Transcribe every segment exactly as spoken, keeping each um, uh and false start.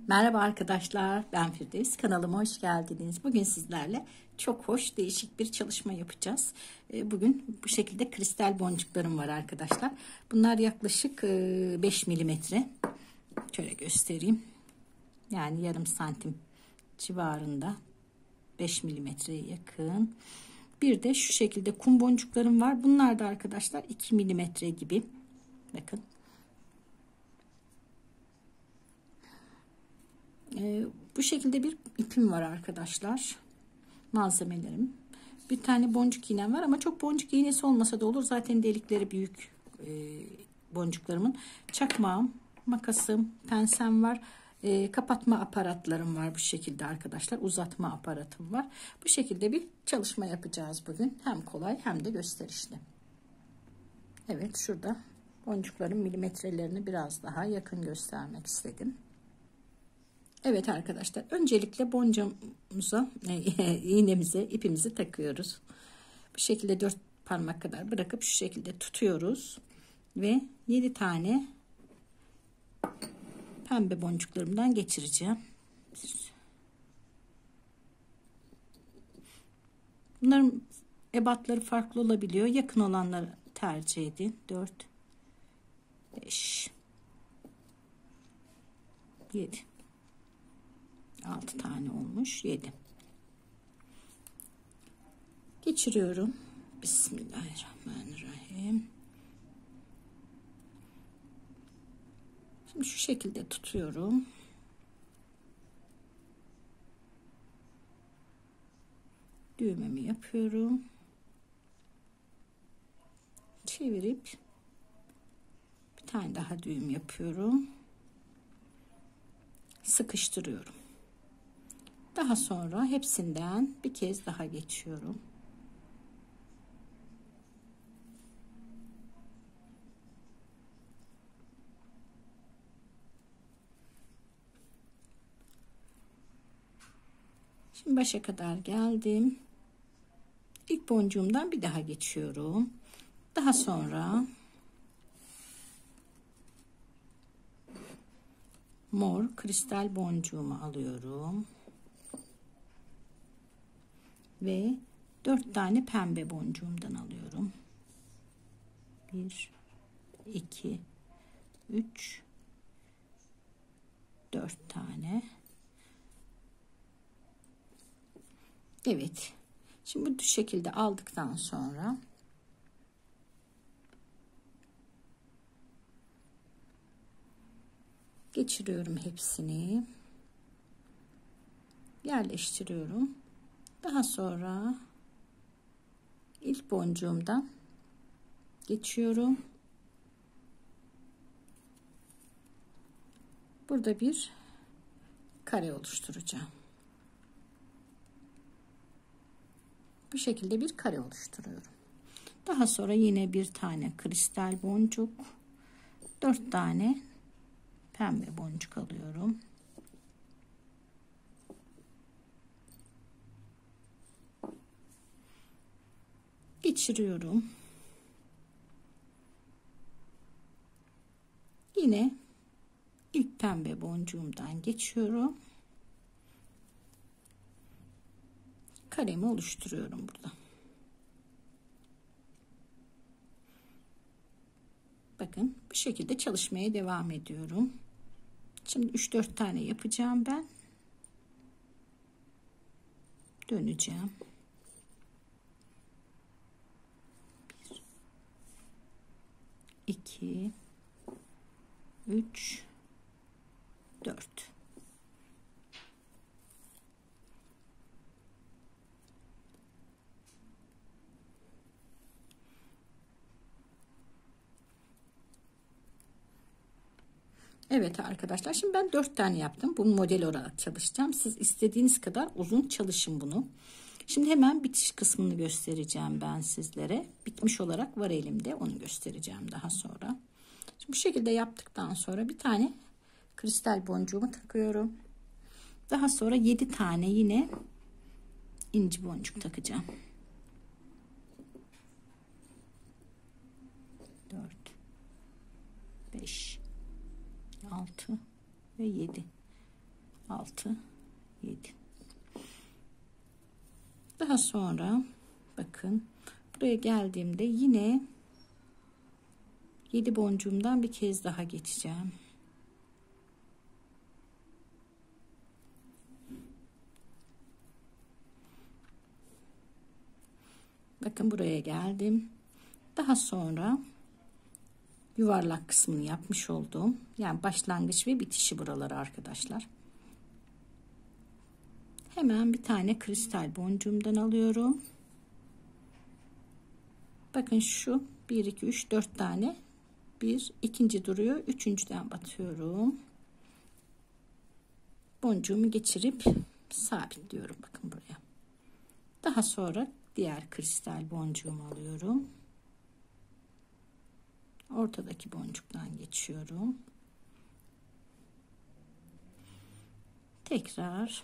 Merhaba arkadaşlar, ben Firdevs. Kanalıma hoş geldiniz. Bugün sizlerle çok hoş, değişik bir çalışma yapacağız. Bugün bu şekilde kristal boncuklarım var arkadaşlar. Bunlar yaklaşık beş milimetre. Şöyle göstereyim. Yani yarım santim civarında. beş milimetreye yakın. Bir de şu şekilde kum boncuklarım var. Bunlar da arkadaşlar iki milimetre gibi. Bakın. Ee, bu şekilde bir ipim var arkadaşlar. Malzemelerim. Bir tane boncuk iğnem var ama çok boncuk iğnesi olmasa da olur. Zaten delikleri büyük e, boncuklarımın. Çakmağım, makasım, pensem var. E, kapatma aparatlarım var bu şekilde arkadaşlar. Uzatma aparatım var. Bu şekilde bir çalışma yapacağız bugün. Hem kolay hem de gösterişli. Evet, şurada boncukların milimetrelerini biraz daha yakın göstermek istedim. Evet arkadaşlar, öncelikle boncamıza iğnemize ipimizi takıyoruz. Bu şekilde dört parmak kadar bırakıp şu şekilde tutuyoruz ve yedi tane pembe boncuklarımdan geçireceğim. Bunların ebatları farklı olabiliyor. Yakın olanları tercih edin. dört, beş, yedi. altı tane olmuş. yedi. Geçiriyorum. Bismillahirrahmanirrahim. Şimdi şu şekilde tutuyorum. Düğmemi yapıyorum. Çevirip bir tane daha düğüm yapıyorum. Sıkıştırıyorum. Daha sonra hepsinden bir kez daha geçiyorum. Şimdi başa kadar geldim. İlk boncuğumdan bir daha geçiyorum. Daha sonra mor kristal boncuğumu alıyorum. Ve dört tane pembe boncuğumdan alıyorum. bir, iki, üç, dört tane. Evet. Şimdi bu şekilde aldıktan sonra geçiriyorum hepsini. Yerleştiriyorum. Daha sonra ilk boncuğumdan geçiyorum. Burada bir kare oluşturacağım. Bu şekilde bir kare oluşturuyorum. Daha sonra yine bir tane kristal boncuk, dört tane pembe boncuk alıyorum. Geçiriyorum. Yine ilk pembe boncuğumdan geçiyorum. Karemi oluşturuyorum burada. Bakın bu şekilde çalışmaya devam ediyorum. Şimdi üç dört tane yapacağım ben. Döneceğim. bir, iki, üç, dört. Evet arkadaşlar, şimdi ben dört tane yaptım. Bunu model olarak çalışacağım. Siz istediğiniz kadar uzun çalışın bunu. Şimdi hemen bitiş kısmını göstereceğim ben sizlere. Bitmiş olarak var elimde, onu göstereceğim daha sonra. Şimdi bu şekilde yaptıktan sonra bir tane kristal boncuğumu takıyorum. Daha sonra yedi tane yine inci boncuk takacağım. dört, beş, altı ve yedi. altı, yedi. Daha sonra bakın buraya geldiğimde yine yedi boncuğumdan bir kez daha geçeceğim. Bakın buraya geldim. Daha sonra yuvarlak kısmını yapmış oldum. Yani başlangıç ve bitişi buraları arkadaşlar. Hemen bir tane kristal boncuğumdan alıyorum. Bakın şu bir iki üç dört tane, bir ikinci duruyor, üçüncüden batıyorum. Boncuğumu geçirip sabitliyorum. Bakın buraya. Daha sonra diğer kristal boncuğumu alıyorum. Ortadaki boncuktan geçiyorum. Tekrar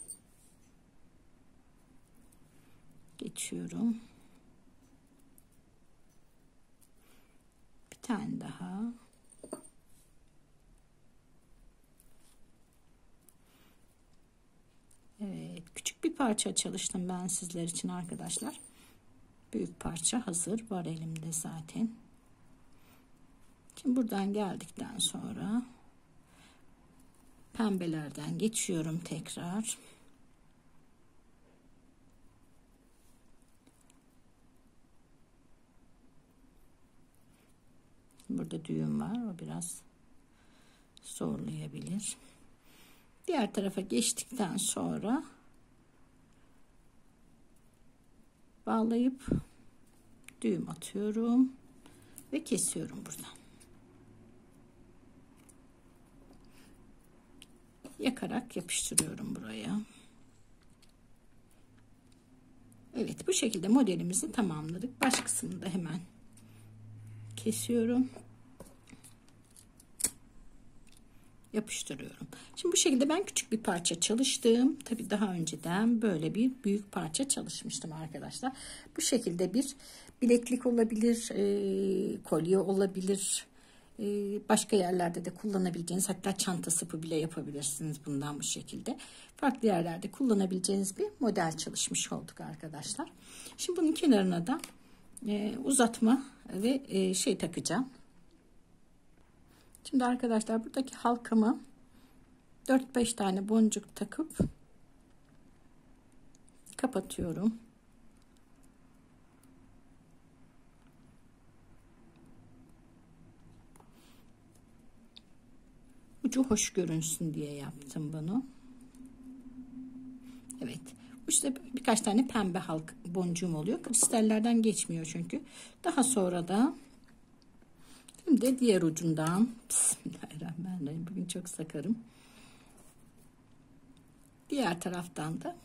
geçiyorum. Bir tane daha. Evet, küçük bir parça çalıştım ben sizler için arkadaşlar. Büyük parça hazır var elimde zaten. Şimdi buradan geldikten sonra pembelerden geçiyorum tekrar. Burada düğüm var, o biraz zorlayabilir. Diğer tarafa geçtikten sonra bağlayıp düğüm atıyorum ve kesiyorum buradan. Yakarak yapıştırıyorum buraya. Evet, bu şekilde modelimizi tamamladık. Baş kısmını da hemen kesiyorum. Yapıştırıyorum. Şimdi bu şekilde ben küçük bir parça çalıştım. Tabii daha önceden böyle bir büyük parça çalışmıştım arkadaşlar. Bu şekilde bir bileklik olabilir, e, kolye olabilir. E, başka yerlerde de kullanabileceğiniz, hatta çanta sapı bile yapabilirsiniz bundan bu şekilde. Farklı yerlerde kullanabileceğiniz bir model çalışmış olduk arkadaşlar. Şimdi bunun kenarına da e, uzatma ve e, şey takacağım. Şimdi arkadaşlar buradaki halkamı dört beş tane boncuk takıp kapatıyorum. Ucu hoş görünsün diye yaptım bunu. Evet. İşte birkaç tane pembe halk boncuğum oluyor. Kristallerden geçmiyor çünkü. Daha sonra da şimdi diğer ucundan, Bismillahirrahmanirrahim, bugün çok sakarım. Diğer taraftan da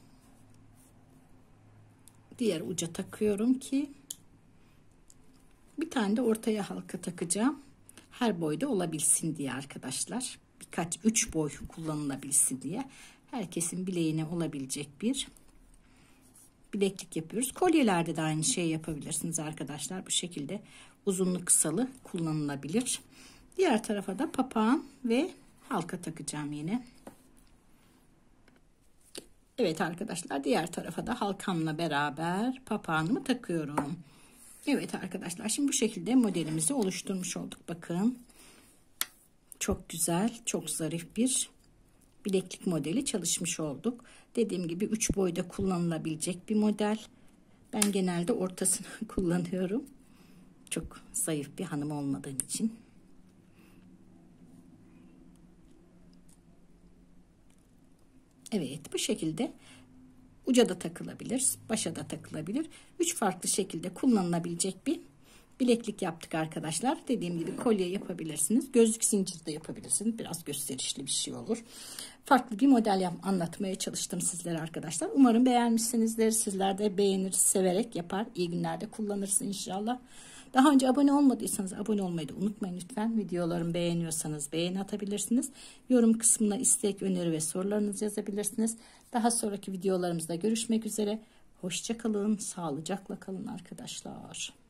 diğer uca takıyorum ki bir tane de ortaya halka takacağım. Her boyda olabilsin diye arkadaşlar. Birkaç üç boy kullanılabilsin diye. Herkesin bileğine olabilecek bir bileklik yapıyoruz. Kolyelerde de aynı şeyi yapabilirsiniz arkadaşlar. Bu şekilde uzunlu kısalı kullanılabilir. Diğer tarafa da papağan ve halka takacağım yine. Evet arkadaşlar, diğer tarafa da halkamla beraber papağanımı takıyorum. Evet arkadaşlar, şimdi bu şekilde modelimizi oluşturmuş olduk. Bakın çok güzel, çok zarif bir bileklik modeli çalışmış olduk. Dediğim gibi üç boyda kullanılabilecek bir model. Ben genelde ortasını kullanıyorum. Çok zayıf bir hanım olmadığım için. Evet, bu şekilde uca da takılabilir, başa da takılabilir. Üç farklı şekilde kullanılabilecek bir bileklik yaptık arkadaşlar. Dediğim gibi kolye yapabilirsiniz. Gözlük zinciri de yapabilirsiniz. Biraz gösterişli bir şey olur. Farklı bir model yap anlatmaya çalıştım sizlere arkadaşlar. Umarım beğenmişsinizdir. Sizler de beğenir, severek yapar. İyi günlerde kullanırsınız inşallah. Daha önce abone olmadıysanız abone olmayı da unutmayın lütfen. Videolarımı beğeniyorsanız beğeni atabilirsiniz. Yorum kısmına istek, öneri ve sorularınızı yazabilirsiniz. Daha sonraki videolarımızda görüşmek üzere. Hoşça kalın, sağlıcakla kalın arkadaşlar.